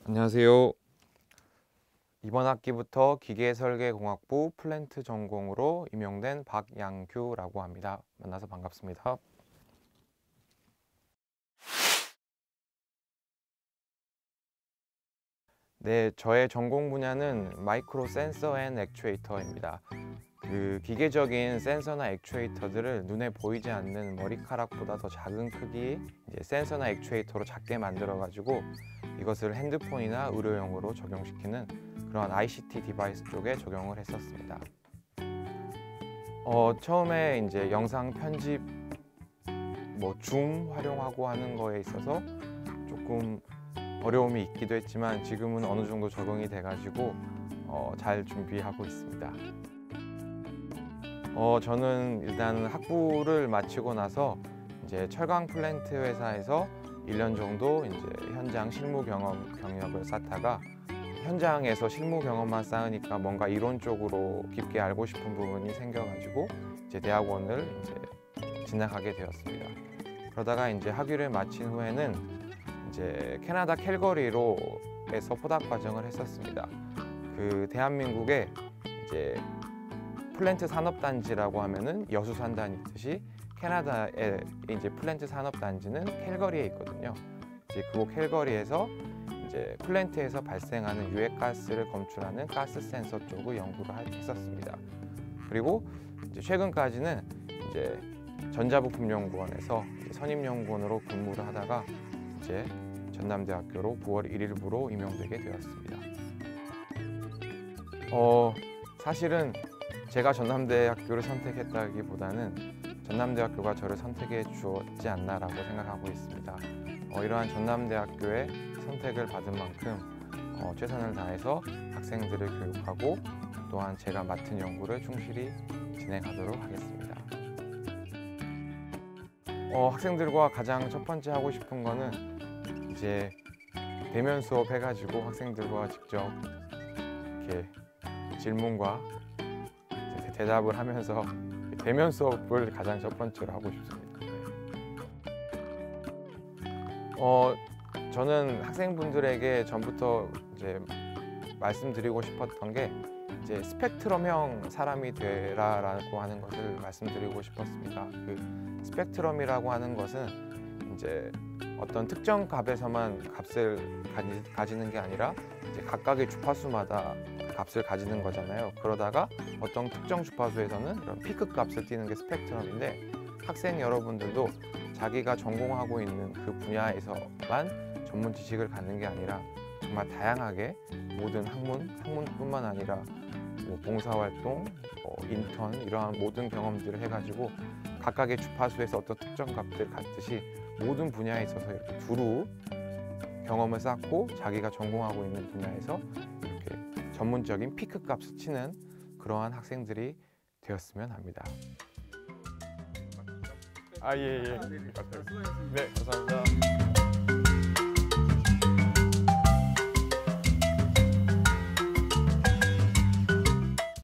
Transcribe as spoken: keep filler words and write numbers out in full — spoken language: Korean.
안녕하세요. 이번 학기부터 기계설계공학부 플랜트 전공으로 임용된 박양규라고 합니다. 만나서 반갑습니다. 네, 저의 전공 분야는 마이크로 센서 앤 액추에이터입니다. 그 기계적인 센서나 액추에이터들을 눈에 보이지 않는 머리카락보다 더 작은 크기의 이제 센서나 액추에이터로 작게 만들어 가지고 이것을 핸드폰이나 의료용으로 적용시키는 그런 아이씨티 디바이스 쪽에 적용을 했었습니다. 어, 처음에 이제 영상 편집, 뭐 줌 활용하고 하는 거에 있어서 조금 어려움이 있기도 했지만 지금은 어느 정도 적응이 돼가지고 어, 잘 준비하고 있습니다. 어, 저는 일단 학부를 마치고 나서 이제 철강 플랜트 회사에서 일 년 정도 이제 현장 실무 경험 경력을 쌓다가 현장에서 실무 경험만 쌓으니까 뭔가 이론적으로 깊게 알고 싶은 부분이 생겨가지고 이제 대학원을 이제 진학하게 되었습니다. 그러다가 이제 학위를 마친 후에는 이제 캐나다 캘거리로에서 포닥 과정을 했었습니다. 그 대한민국에 이제 플랜트 산업단지라고 하면은 여수산단이 있듯이 캐나다의 이제 플랜트 산업단지는 캘거리에 있거든요. 이제 그곳 캘거리에서 이제 플랜트에서 발생하는 유해가스를 검출하는 가스 센서 쪽의 연구를 했었습니다. 그리고 이제 최근까지는 이제 전자부품연구원에서 선임연구원으로 근무를 하다가 이제 전남대학교로 구월 일일부로 임용되게 되었습니다. 어, 사실은 제가 전남대학교를 선택했다기보다는 전남대학교가 저를 선택해 주었지 않나라고 생각하고 있습니다. 어, 이러한 전남대학교의 선택을 받은 만큼 어, 최선을 다해서 학생들을 교육하고 또한 제가 맡은 연구를 충실히 진행하도록 하겠습니다. 어, 학생들과 가장 첫 번째 하고 싶은 거는 이제 대면 수업 해가지고 학생들과 직접 이렇게 질문과 대답을 하면서 대면 수업을 가장 첫 번째로 하고 싶습니다. 어, 저는 학생분들에게 전부터 이제 말씀드리고 싶었던 게 이제 스펙트럼형 사람이 되라라고 하는 것을 말씀드리고 싶었습니다. 그 스펙트럼이라고 하는 것은 이제 어떤 특정 값에서만 값을 가지, 가지는 게 아니라 이제 각각의 주파수마다 값을 가지는 거잖아요. 그러다가 어떤 특정 주파수에서는 이런 피크 값을 띄는 게 스펙트럼인데 학생 여러분들도 자기가 전공하고 있는 그 분야에서만 전문 지식을 갖는 게 아니라 정말 다양하게 모든 학문, 학문뿐만 아니라 뭐 봉사활동, 뭐 인턴 이러한 모든 경험들을 해가지고 각각의 주파수에서 어떤 특정 값들 갖듯이 모든 분야에 있어서 이렇게 두루 경험을 쌓고 자기가 전공하고 있는 분야에서 이렇게 전문적인 피크 값을 치는 그러한 학생들이 되었으면 합니다. 아, 예, 예. 네, 감사합니다.